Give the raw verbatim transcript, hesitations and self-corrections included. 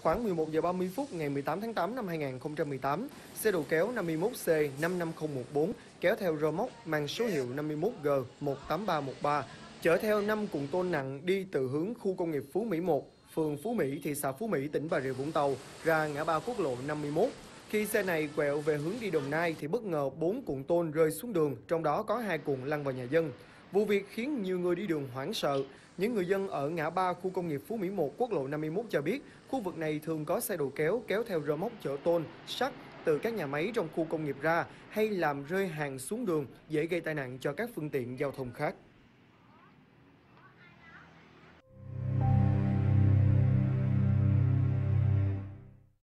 Khoảng mười một giờ ba mươi phút ngày mười tám tháng tám năm hai nghìn không trăm mười tám, xe đầu kéo năm mươi mốt C năm năm không một bốn kéo theo rơ móc mang số hiệu năm mươi mốt G một tám ba một ba chở theo năm cuộn tôn nặng đi từ hướng khu công nghiệp Phú Mỹ một, phường Phú Mỹ, thị xã Phú Mỹ, tỉnh Bà Rịa Vũng Tàu ra ngã ba quốc lộ năm mươi mốt. Khi xe này quẹo về hướng đi Đồng Nai thì bất ngờ bốn cuộn tôn rơi xuống đường, trong đó có hai cuộn lăn vào nhà dân. Vụ việc khiến nhiều người đi đường hoảng sợ. Những người dân ở ngã ba khu công nghiệp Phú Mỹ một, quốc lộ năm mươi mốt cho biết, khu vực này thường có xe đầu kéo kéo theo rơ móc chở tôn, sắt từ các nhà máy trong khu công nghiệp ra hay làm rơi hàng xuống đường, dễ gây tai nạn cho các phương tiện giao thông khác.